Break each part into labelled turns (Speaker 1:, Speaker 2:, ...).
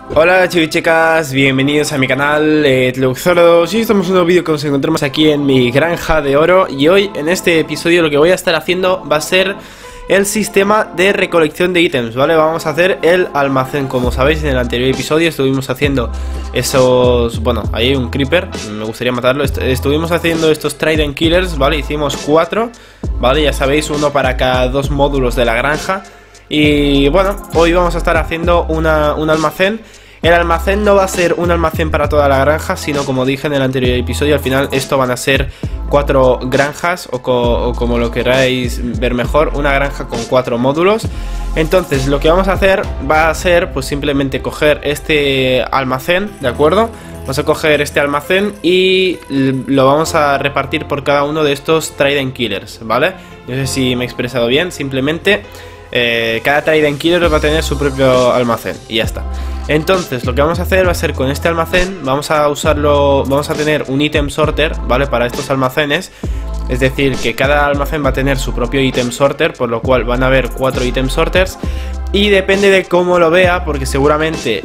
Speaker 1: Hola chicos y chicas, bienvenidos a mi canal Tluxoros. Y estamos en un nuevo vídeo que nos encontramos aquí en mi granja de oro. Y hoy en este episodio lo que voy a estar haciendo va a ser el sistema de recolección de ítems, ¿vale? Vamos a hacer el almacén. Como sabéis, en el anterior episodio estuvimos haciendo esos... Bueno, ahí hay un creeper, me gustaría matarlo. Estuvimos haciendo estos Trident Killers, ¿vale? Hicimos 4, ¿vale? Ya sabéis, uno para cada 2 módulos de la granja. Y bueno, hoy vamos a estar haciendo un almacén. El almacén no va a ser un almacén para toda la granja, sino como dije en el anterior episodio, al final esto van a ser 4 granjas o como lo queráis ver mejor, una granja con 4 módulos. Entonces lo que vamos a hacer va a ser pues simplemente coger este almacén, ¿de acuerdo? Vamos a coger este almacén y lo vamos a repartir por cada uno de estos Trident Killers, ¿vale? No sé si me he expresado bien, simplemente... cada Trident Killer va a tener su propio almacén y ya está. Entonces lo que vamos a hacer va a ser con este almacén, vamos a usarlo, vamos a tener un item sorter, ¿vale? Para estos almacenes. Es decir, que cada almacén va a tener su propio item sorter, por lo cual van a haber 4 item sorters. Y depende de cómo lo vea, porque seguramente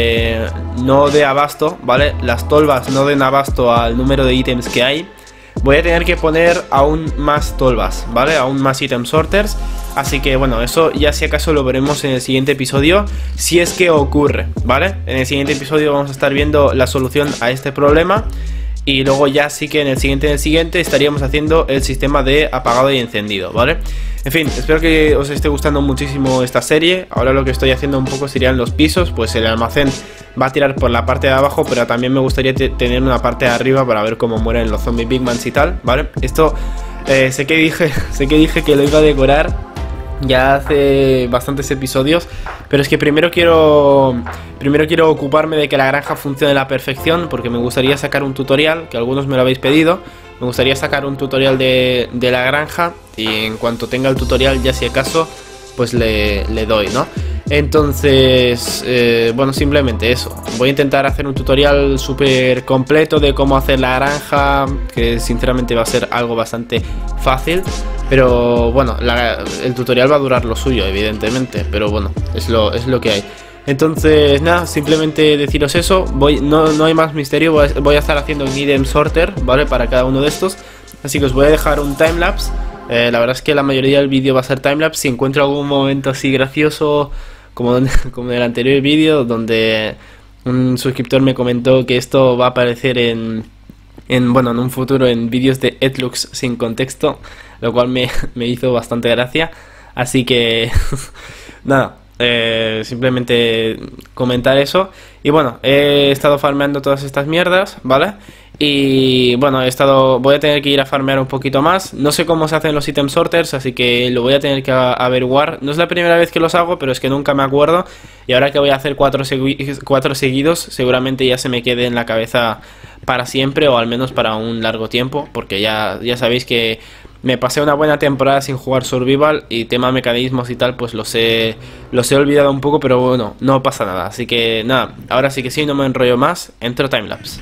Speaker 1: no dé abasto, ¿vale? Las tolvas no den abasto al número de ítems que hay. Voy a tener que poner aún más tolvas, ¿vale? Aún más item sorters. Así que bueno, eso ya si acaso lo veremos en el siguiente episodio, si es que ocurre, ¿vale? En el siguiente episodio vamos a estar viendo la solución a este problema. Y luego ya sí que en el siguiente estaríamos haciendo el sistema de apagado y encendido, ¿vale? En fin, espero que os esté gustando muchísimo esta serie. Ahora lo que estoy haciendo un poco serían los pisos. Pues el almacén va a tirar por la parte de abajo, pero también me gustaría tener una parte de arriba para ver cómo mueren los zombies Big Mans y tal, ¿vale? Esto sé que dije que lo iba a decorar ya hace bastantes episodios, pero es que primero quiero ocuparme de que la granja funcione a la perfección, porque me gustaría sacar un tutorial, que algunos me lo habéis pedido. Me gustaría sacar un tutorial de la granja, y en cuanto tenga el tutorial, ya si acaso, pues le doy, ¿no? Entonces, bueno, simplemente eso. Voy a intentar hacer un tutorial súper completo de cómo hacer la granja, que sinceramente va a ser algo bastante fácil. Pero bueno, el tutorial va a durar lo suyo, evidentemente. Pero bueno, es lo que hay. Entonces, nada, simplemente deciros eso. No hay más misterio. Voy a estar haciendo un item sorter, ¿vale? Para cada uno de estos. Así que os voy a dejar un timelapse. La verdad es que la mayoría del vídeo va a ser timelapse. Si encuentro algún momento así gracioso, como en el anterior vídeo, donde un suscriptor me comentó que esto va a aparecer en un futuro en vídeos de Edlux sin contexto, lo cual me hizo bastante gracia. Así que nada, simplemente comentar eso. Y bueno, he estado farmeando todas estas mierdas, ¿vale? Y bueno, voy a tener que ir a farmear un poquito más. No sé cómo se hacen los item sorters, así que lo voy a tener que averiguar. No es la primera vez que los hago, pero es que nunca me acuerdo. Y ahora que voy a hacer 4 seguidos, seguramente ya se me quede en la cabeza para siempre, o al menos para un largo tiempo. Porque ya sabéis que me pasé una buena temporada sin jugar Survival, y tema mecanismos y tal, pues los he olvidado un poco, pero bueno, no pasa nada. Así que nada, ahora sí que sí, no me enrollo más, entro timelapse.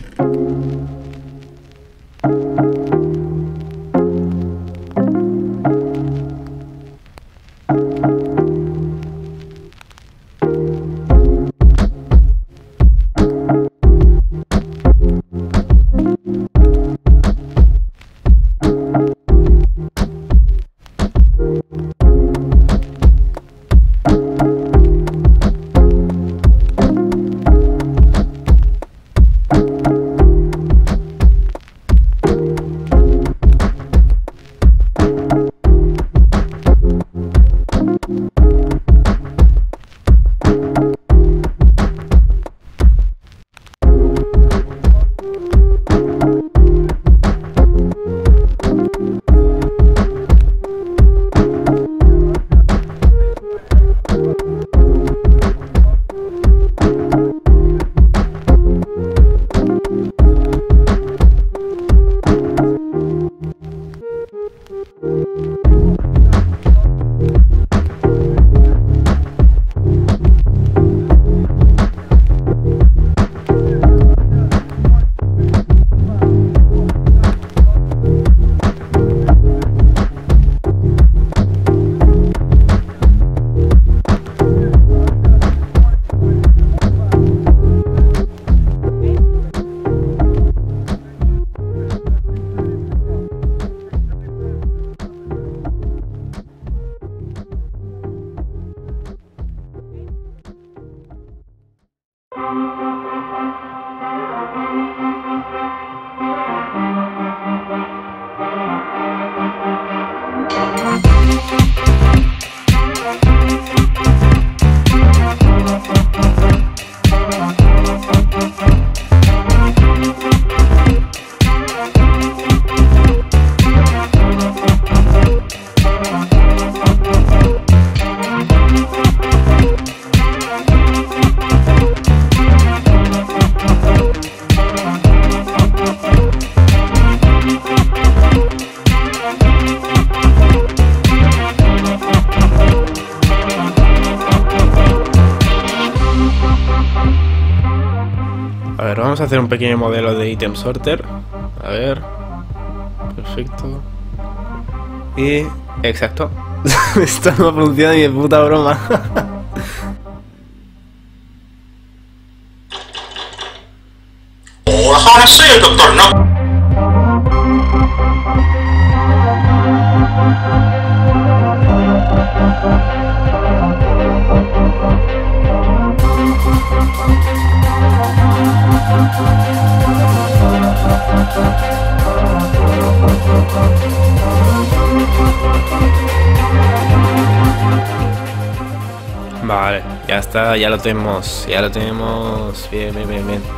Speaker 1: A ver, vamos a hacer un pequeño modelo de item sorter. A ver. Perfecto. Y... exacto. Esto no funciona ni de puta broma.
Speaker 2: Hola, soy el doctor No.
Speaker 1: Vale, ya está, ya lo tenemos. Ya lo tenemos. Bien, bien, bien, bien.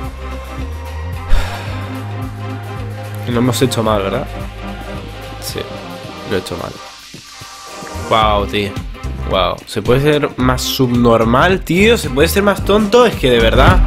Speaker 1: Lo hemos hecho mal, ¿verdad? Sí, lo he hecho mal. Wow, tío. Wow. ¿Se puede ser más subnormal, tío? ¿Se puede ser más tonto? Es que de verdad...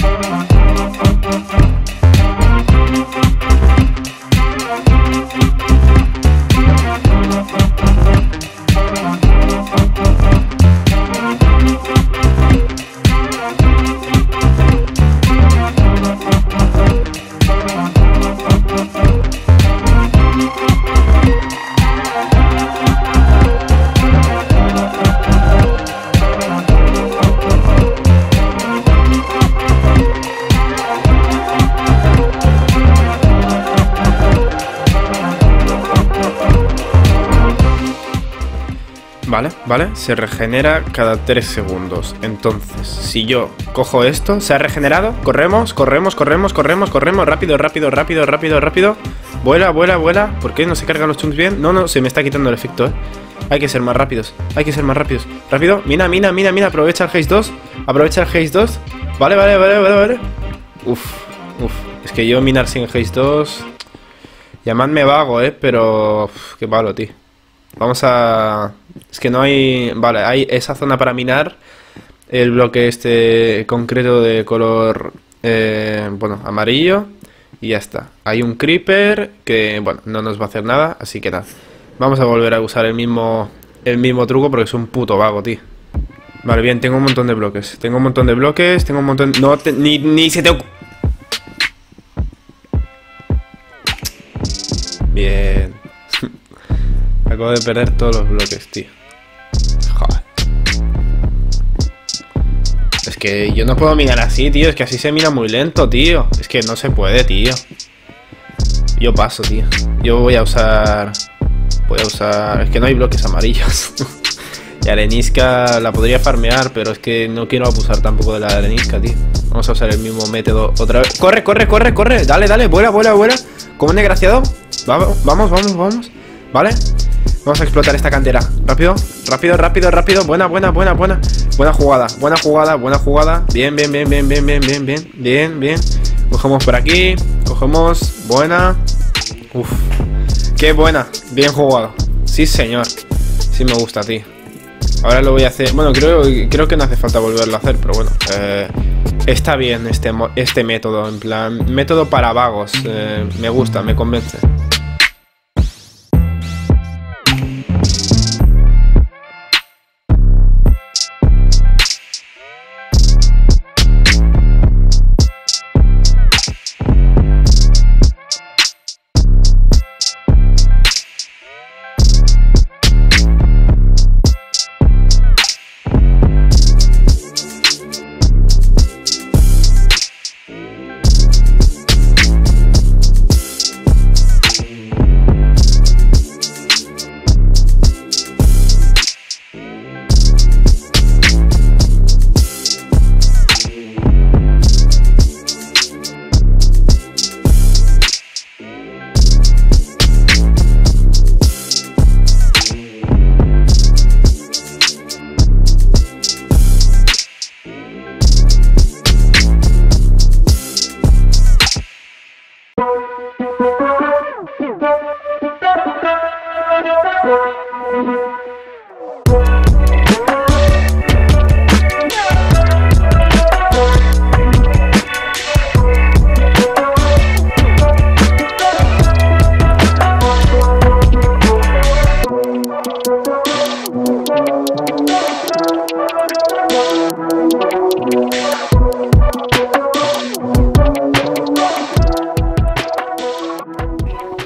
Speaker 1: Vale, vale, se regenera cada 3 segundos. Entonces, si yo cojo esto, ¿se ha regenerado? Corremos, corremos, corremos, corremos, corremos. Rápido, rápido, rápido, rápido, rápido. Vuela, vuela, vuela. ¿Por qué no se cargan los chunks bien? No, no, se me está quitando el efecto, ¿eh? Hay que ser más rápidos, hay que ser más rápidos. Rápido, mina, mina, mina, mina. Aprovecha el haste 2. Aprovecha el haste 2. Vale, vale, vale, vale, vale. Uf, uf. Es que yo minar sin haste 2... Llamadme vago, pero... Uf, qué palo, tío. Vamos a... Es que no hay... Vale, hay esa zona para minar. El bloque este concreto de color... bueno, amarillo. Y ya está. Hay un creeper que, bueno, no nos va a hacer nada. Así que nada. Vamos a volver a usar el mismo truco porque es un puto vago, tío. Vale, bien, tengo un montón de bloques. Tengo un montón de bloques. Tengo un montón... No, ni se te... Bien. Acabo de perder todos los bloques, tío. Joder. Es que yo no puedo minar así, tío. Es que así se mira muy lento, tío. Es que no se puede, tío. Yo paso, tío. Yo voy a usar... Es que no hay bloques amarillos. Y arenisca la podría farmear, pero es que no quiero abusar tampoco de la arenisca, tío. Vamos a usar el mismo método otra vez. ¡Corre, corre, corre, corre! Dale, dale, vuela, vuela, vuela. Como un desgraciado. Vamos, vamos, vamos, vamos. ¿Vale? Vamos a explotar esta cantera. Rápido, rápido, rápido, rápido. Buena, buena, buena, buena. Buena jugada, buena jugada, buena jugada. Bien, bien, bien, bien, bien, bien, bien, bien. Bien, bien. Cogemos por aquí. Cogemos. Buena. Uf. Qué buena. Bien jugado. Sí, señor. Sí me gusta, tío. Ahora lo voy a hacer. Bueno, creo que no hace falta volverlo a hacer, pero bueno. Está bien este método. En plan, método para vagos. Me gusta, me convence.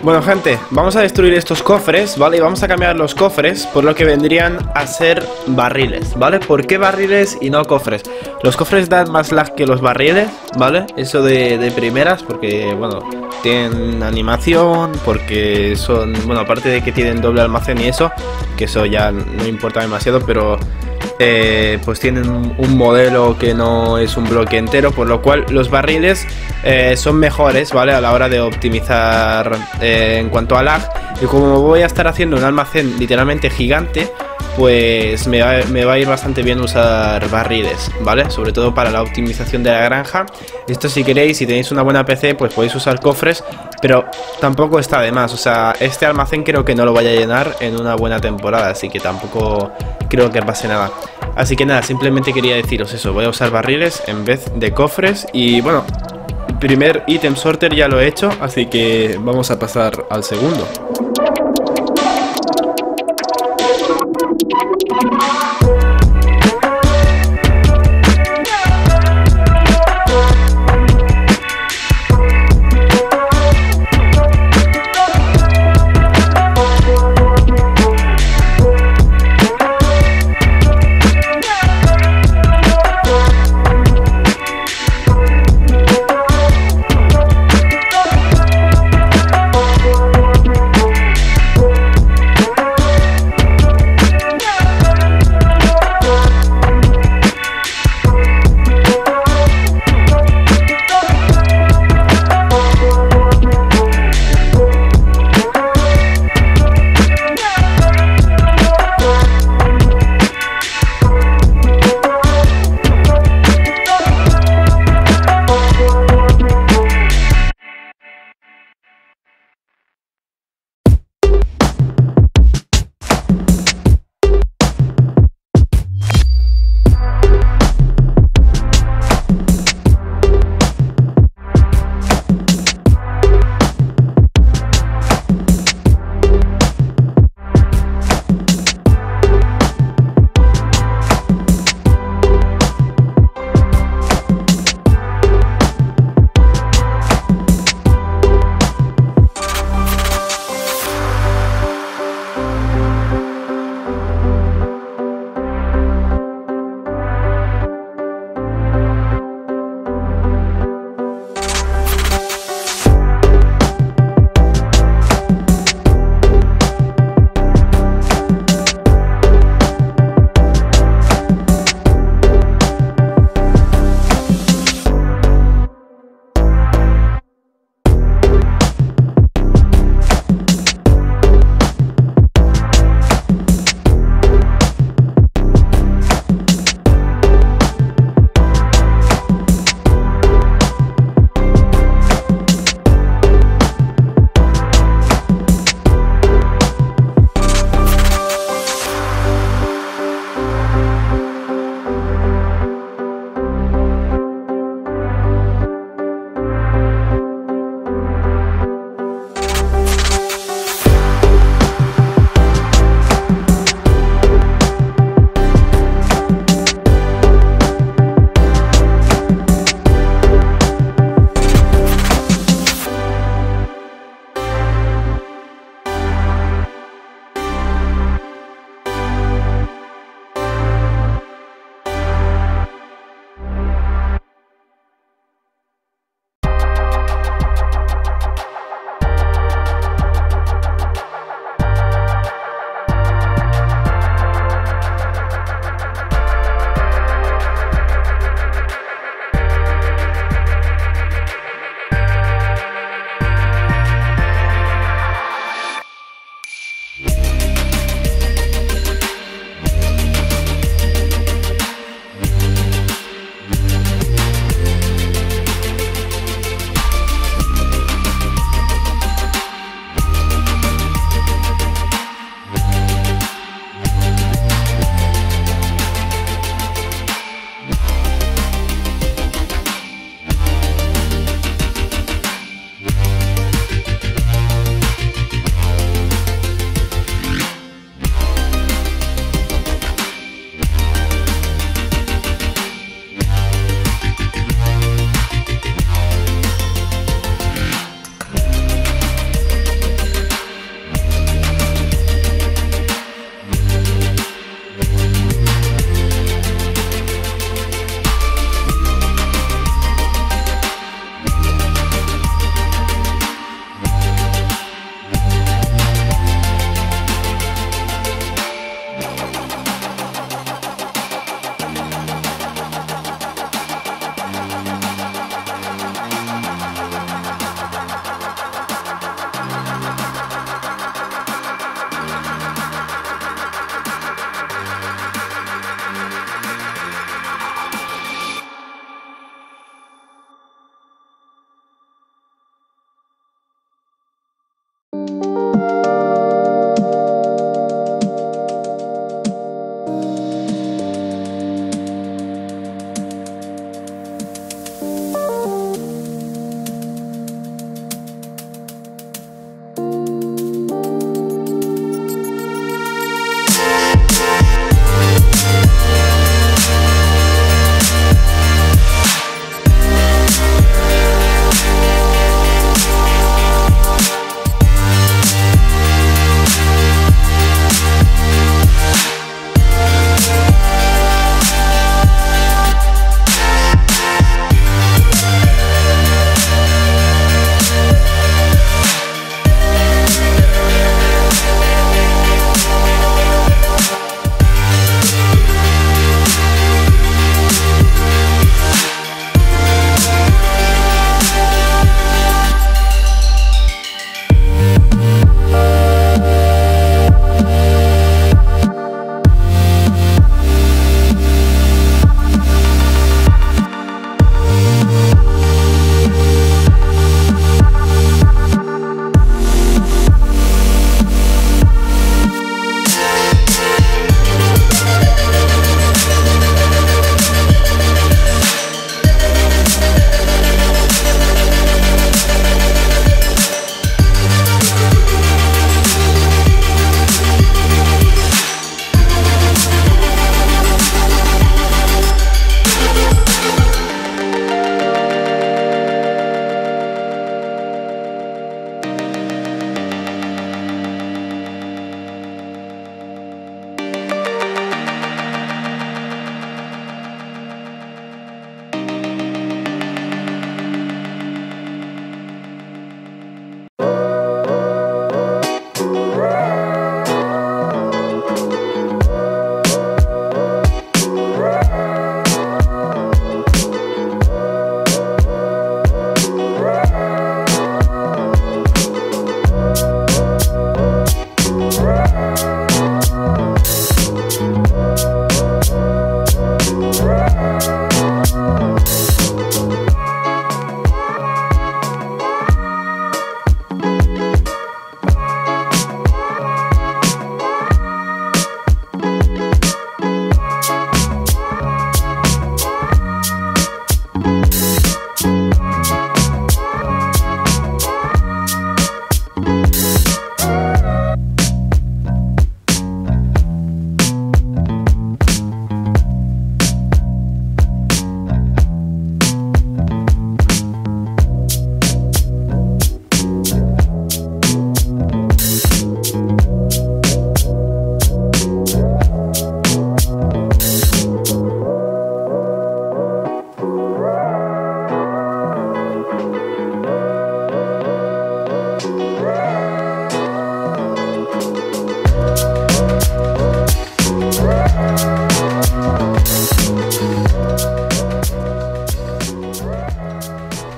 Speaker 1: Bueno, gente, vamos a destruir estos cofres, ¿vale? Y vamos a cambiar los cofres por lo que vendrían a ser barriles, ¿vale? ¿Por qué barriles y no cofres? Los cofres dan más lag que los barriles, ¿vale? Eso de primeras, porque, bueno, tienen animación, porque son, bueno, aparte de que tienen doble almacén y eso, que eso ya no importa demasiado, pero... pues tienen un modelo que no es un bloque entero, por lo cual los barriles son mejores, ¿vale? A la hora de optimizar en cuanto a lag. Y como voy a estar haciendo un almacén literalmente gigante, pues me va a ir bastante bien usar barriles, ¿vale? Sobre todo para la optimización de la granja. Esto, si queréis, si tenéis una buena PC, pues podéis usar cofres, pero tampoco está de más. O sea, este almacén creo que no lo vaya a llenar en una buena temporada, así que tampoco creo que pase nada. Así que nada, simplemente quería deciros eso, voy a usar barriles en vez de cofres. Y bueno, primer item sorter ya lo he hecho, así que vamos a pasar al segundo.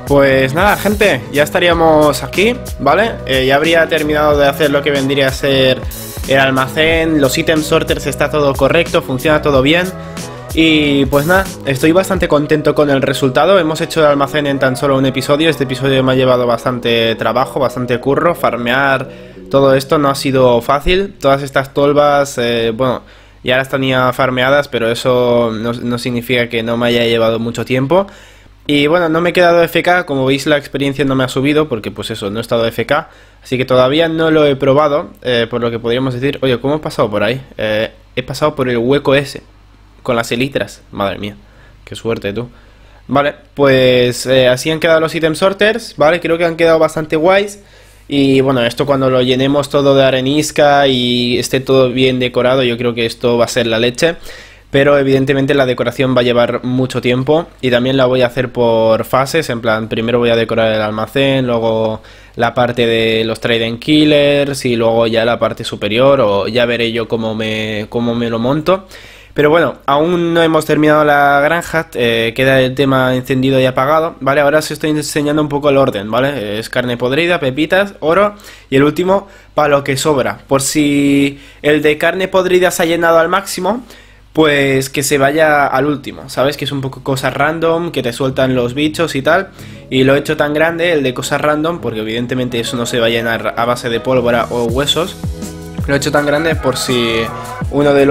Speaker 1: Pues nada, gente, ya estaríamos aquí, ¿vale? Ya habría terminado de hacer lo que vendría a ser el almacén, los item sorters, está todo correcto, funciona todo bien. Y pues nada, estoy bastante contento con el resultado. Hemos hecho el almacén en tan solo un episodio. Este episodio me ha llevado bastante trabajo, bastante curro. Farmear todo esto no ha sido fácil. Todas estas tolvas, bueno, ya las tenía farmeadas, pero eso no significa que no me haya llevado mucho tiempo. Y bueno, no me he quedado FK, como veis la experiencia no me ha subido, porque pues eso, no he estado FK. Así que todavía no lo he probado, por lo que podríamos decir, oye, ¿cómo he pasado por ahí? He pasado por el hueco ese, con las elitras, madre mía, qué suerte tú. Vale, pues así han quedado los item sorters, vale, creo que han quedado bastante guays. Y bueno, esto cuando lo llenemos todo de arenisca y esté todo bien decorado, yo creo que esto va a ser la leche. Pero evidentemente la decoración va a llevar mucho tiempo y también la voy a hacer por fases, en plan, primero voy a decorar el almacén, luego la parte de los Trident Killers y luego ya la parte superior, o ya veré yo cómo me lo monto. Pero bueno, aún no hemos terminado la granja, queda el tema encendido y apagado, ¿vale? Ahora os estoy enseñando un poco el orden, ¿vale? Es carne podrida, pepitas, oro y el último, para lo que sobra. Por si el de carne podrida se ha llenado al máximo, pues que se vaya al último, ¿sabes? Que es un poco cosas random, que te sueltan los bichos y tal. Y lo he hecho tan grande, el de cosas random, porque evidentemente eso no se va a llenar a base de pólvora o huesos. Lo he hecho tan grande por si uno de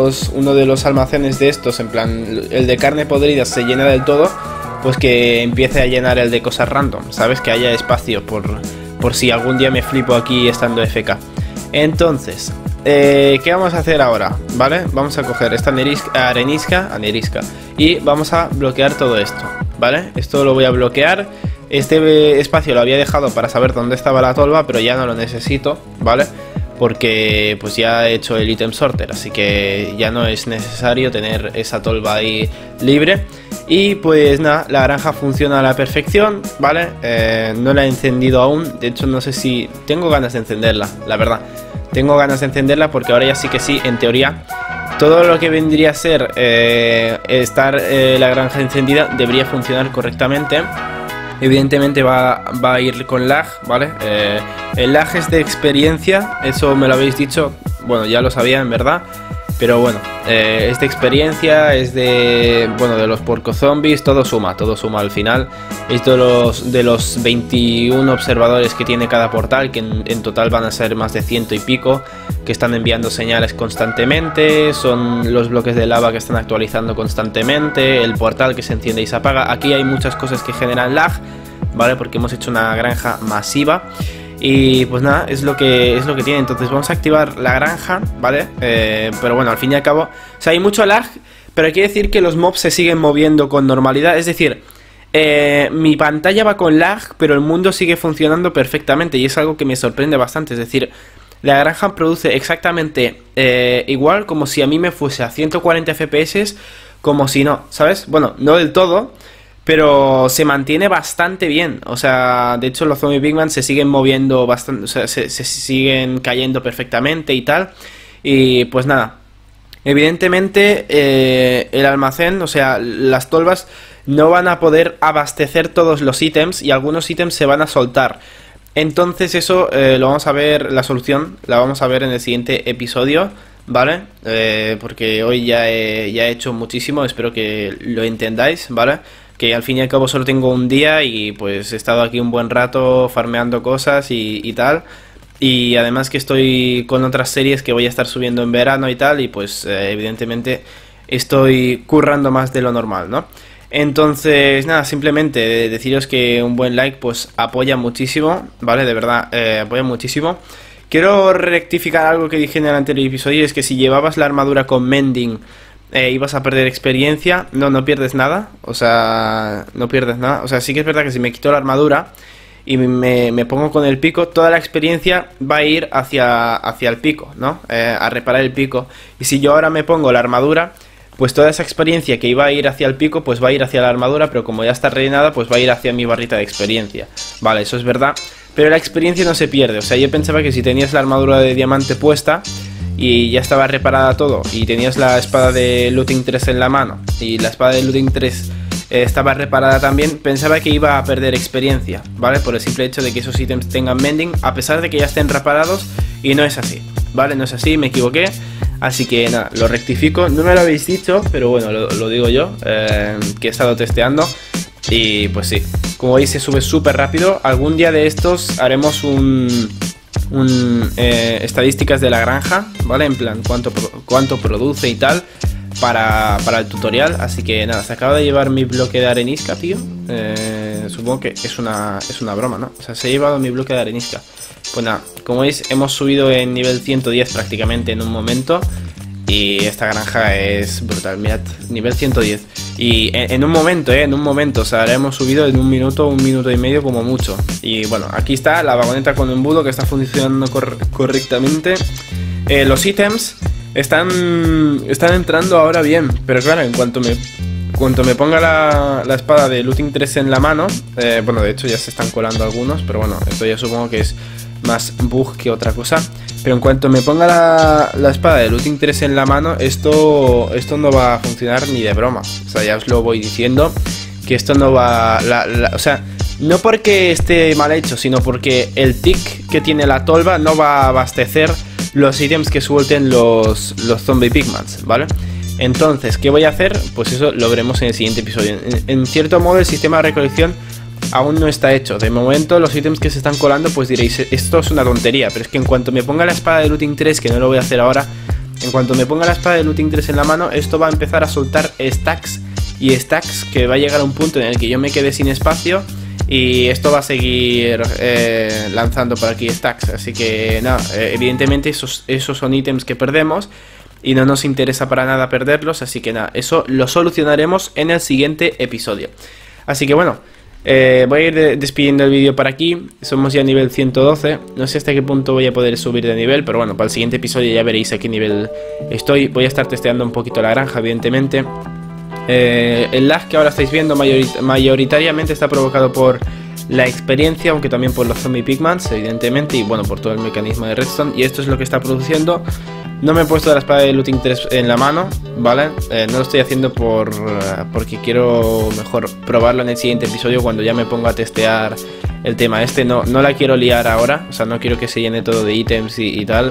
Speaker 1: los almacenes de estos, en plan, el de carne podrida se llena del todo, pues que empiece a llenar el de cosas random, ¿sabes? Que haya espacio por si algún día me flipo aquí estando FK. Entonces, ¿qué vamos a hacer ahora? ¿Vale? Vamos a coger esta arenisca y vamos a bloquear todo esto, ¿vale? Esto lo voy a bloquear. Este espacio lo había dejado para saber dónde estaba la tolva, pero ya no lo necesito, ¿vale? Porque pues ya he hecho el item sorter, así que ya no es necesario tener esa tolva ahí libre. Y pues nada, la granja funciona a la perfección, ¿vale? No la he encendido aún, de hecho no sé si... tengo ganas de encenderla, la verdad. Tengo ganas de encenderla porque ahora ya sí que sí, en teoría, todo lo que vendría a ser estar la granja encendida debería funcionar correctamente. Evidentemente va a ir con lag, ¿vale? El lag es de experiencia, eso me lo habéis dicho, bueno, ya lo sabía en verdad. Pero bueno, es de experiencia, es de, bueno, de los porco zombies, todo suma al final. Esto de los 21 observadores que tiene cada portal, que en total van a ser más de 100 y pico, que están enviando señales constantemente, son los bloques de lava que están actualizando constantemente, el portal que se enciende y se apaga. Aquí hay muchas cosas que generan lag, ¿vale? Porque hemos hecho una granja masiva. Y pues nada, es lo que tiene. Entonces vamos a activar la granja, ¿vale? Pero bueno, al fin y al cabo, o sea, hay mucho lag, pero quiere decir que los mobs se siguen moviendo con normalidad. Es decir, mi pantalla va con lag, pero el mundo sigue funcionando perfectamente. Y es algo que me sorprende bastante. Es decir, la granja produce exactamente igual, como si a mí me fuese a 140 FPS, como si no, ¿sabes? Bueno, no del todo, pero se mantiene bastante bien. O sea, de hecho los Zombie Pigman se siguen moviendo bastante, o sea, se siguen cayendo perfectamente y tal. Y pues nada, evidentemente el almacén, o sea, las tolvas no van a poder abastecer todos los ítems y algunos ítems se van a soltar. Entonces eso lo vamos a ver, la solución la vamos a ver en el siguiente episodio, ¿vale? Porque hoy ya he hecho muchísimo, espero que lo entendáis, ¿vale? Que al fin y al cabo solo tengo un día y pues he estado aquí un buen rato farmeando cosas y tal. Y además que estoy con otras series que voy a estar subiendo en verano y tal, y pues evidentemente estoy currando más de lo normal, ¿no? Entonces nada, simplemente deciros que un buen like pues apoya muchísimo, ¿vale? De verdad, apoya muchísimo. Quiero rectificar algo que dije en el anterior episodio, es que si llevabas la armadura con mending ibas a perder experiencia. No pierdes nada, o sea, no pierdes nada. O sea, sí que es verdad que si me quito la armadura y me pongo con el pico, toda la experiencia va a ir hacia el pico, ¿no? A reparar el pico. Y si yo ahora me pongo la armadura, pues toda esa experiencia que iba a ir hacia el pico, pues va a ir hacia la armadura, pero como ya está rellenada, pues va a ir hacia mi barrita de experiencia. Vale, eso es verdad, pero la experiencia no se pierde. O sea, yo pensaba que si tenías la armadura de diamante puesta y ya estaba reparada todo, y tenías la espada de Looting 3 en la mano, y la espada de Looting 3 estaba reparada también, pensaba que iba a perder experiencia, ¿vale? Por el simple hecho de que esos ítems tengan mending, a pesar de que ya estén reparados, y no es así, ¿vale? No es así, me equivoqué. Así que nada, lo rectifico. No me lo habéis dicho, pero bueno, lo digo yo, que he estado testeando. Y pues sí, como veis se sube súper rápido. Algún día de estos haremos estadísticas de la granja, ¿vale? En plan, cuánto produce y tal para el tutorial. Así que nada, se acaba de llevar mi bloque de arenisca, tío. Supongo que es una broma, ¿no? O sea, se ha llevado mi bloque de arenisca. Pues nada, como veis hemos subido en nivel 110 prácticamente en un momento. Y esta granja es brutal, mirad, nivel 110. Y en un momento, o sea, la hemos subido en un minuto y medio como mucho. Y bueno, aquí está la vagoneta con embudo que está funcionando correctamente. Los ítems están entrando ahora bien, pero claro, en cuanto me ponga la espada de Looting 3 en la mano, bueno, de hecho ya se están colando algunos, pero bueno, esto ya supongo que es más bug que otra cosa. Pero en cuanto me ponga la espada de Looting 3 en la mano, esto no va a funcionar ni de broma. O sea, ya os lo voy diciendo, que esto no va... o sea, no porque esté mal hecho, sino porque el tick que tiene la tolva no va a abastecer los ítems que suelten los zombie pigmans, ¿vale? Entonces, ¿qué voy a hacer? Pues eso lo veremos en el siguiente episodio. En cierto modo, el sistema de recolección aún no está hecho. De momento los ítems que se están colando, pues diréis, esto es una tontería, pero es que en cuanto me ponga la espada de Looting 3, que no lo voy a hacer ahora, en cuanto me ponga la espada de Looting 3 en la mano, esto va a empezar a soltar stacks y stacks, que va a llegar a un punto en el que yo me quede sin espacio y esto va a seguir lanzando por aquí stacks. Así que nada, evidentemente esos son ítems que perdemos y no nos interesa para nada perderlos, así que nada, eso lo solucionaremos en el siguiente episodio. Así que bueno, voy a ir despidiendo el vídeo por aquí. Somos ya a nivel 112. No sé hasta qué punto voy a poder subir de nivel, pero bueno, para el siguiente episodio ya veréis a qué nivel estoy. Voy a estar testeando un poquito la granja, evidentemente. El lag que ahora estáis viendo mayoritariamente está provocado por la experiencia, aunque también por los zombie pigmans, evidentemente, y bueno, por todo el mecanismo de redstone. Y esto es lo que está produciendo. No me he puesto la espada de Looting 3 en la mano, ¿vale? No lo estoy haciendo porque quiero mejor probarlo en el siguiente episodio, cuando ya me ponga a testear el tema este. No la quiero liar ahora, o sea, no quiero que se llene todo de ítems y tal.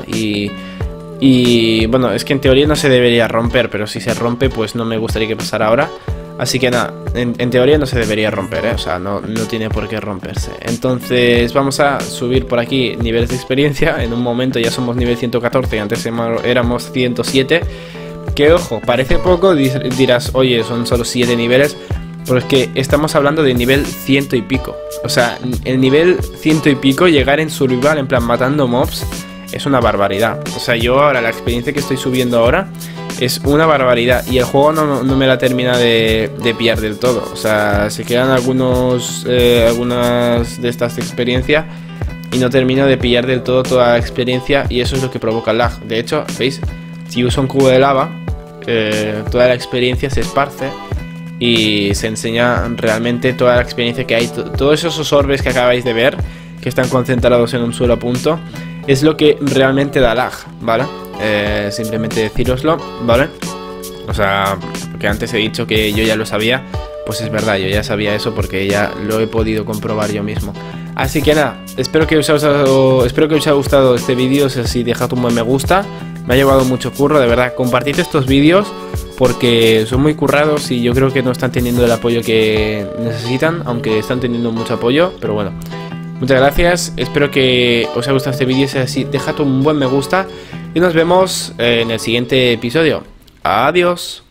Speaker 1: Y bueno, es que en teoría no se debería romper, pero si se rompe, pues no me gustaría que pasara ahora. Así que nada, en teoría no se debería romper, o sea, no tiene por qué romperse. Entonces vamos a subir por aquí niveles de experiencia. En un momento ya somos nivel 114 y antes éramos 107. Que ojo, parece poco, dirás, oye, son solo 7 niveles. Pero es que estamos hablando de nivel 100 y pico. O sea, el nivel 100 y pico, llegar en survival, en plan matando mobs, es una barbaridad. O sea, yo ahora, la experiencia que estoy subiendo ahora es una barbaridad. Y el juego no me la termina de pillar del todo. O sea, se quedan algunas de estas de experiencia y no termino de pillar del todo toda la experiencia. Y eso es lo que provoca el lag. De hecho, ¿veis? Si uso un cubo de lava, toda la experiencia se esparce y se enseña realmente toda la experiencia que hay. Todos esos orbes que acabáis de ver, que están concentrados en un solo punto, es lo que realmente da lag, ¿vale? Simplemente decíroslo, ¿vale? O sea, porque antes he dicho que yo ya lo sabía. Pues es verdad, yo ya sabía eso porque ya lo he podido comprobar yo mismo. Así que nada, espero que os haya gustado este vídeo. Si es así, dejad un buen me gusta. Me ha llevado mucho curro, de verdad. Compartid estos vídeos porque son muy currados y yo creo que no están teniendo el apoyo que necesitan, aunque están teniendo mucho apoyo, pero bueno. Muchas gracias, espero que os haya gustado este vídeo. Si es así, dejad un buen me gusta y nos vemos en el siguiente episodio. Adiós.